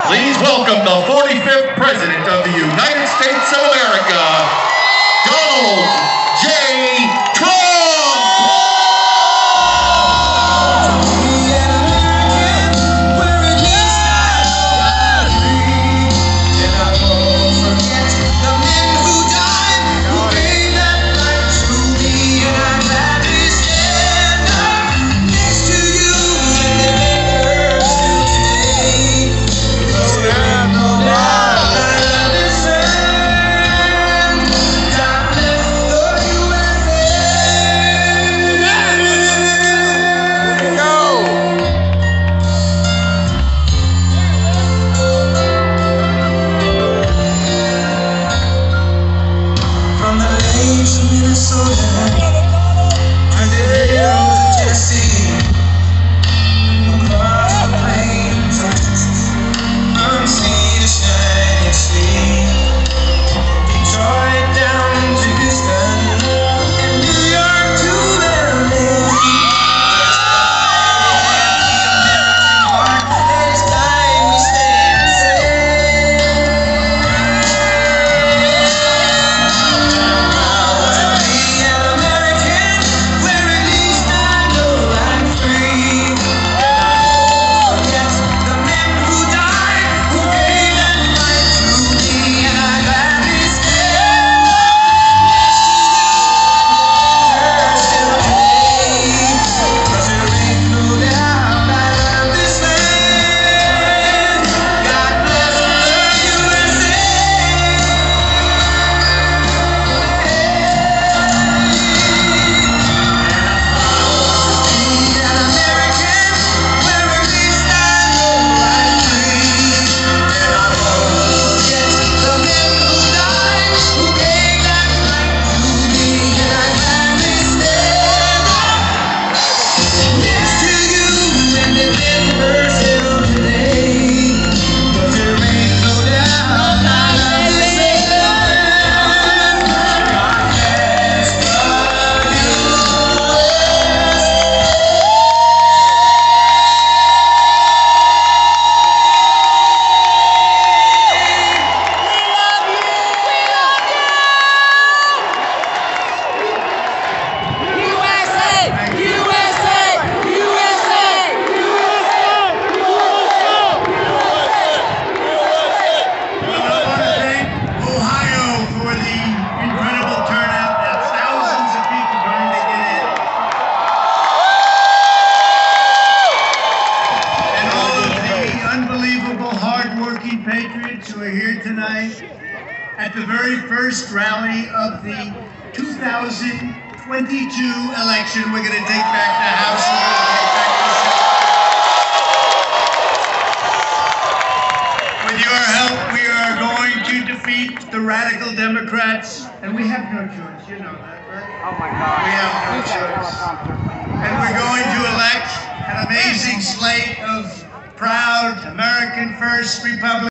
Please welcome the 45th President of the United States of America, Donald J. Trump! Patriots who are here tonight at the very first rally of the 2022 election. We're going to take back the House. With your help, we are going to defeat the radical Democrats, and we have no choice. You know that, right? Oh my God. We have no choice. And we're going to elect an amazing slate of proud American First Republicans.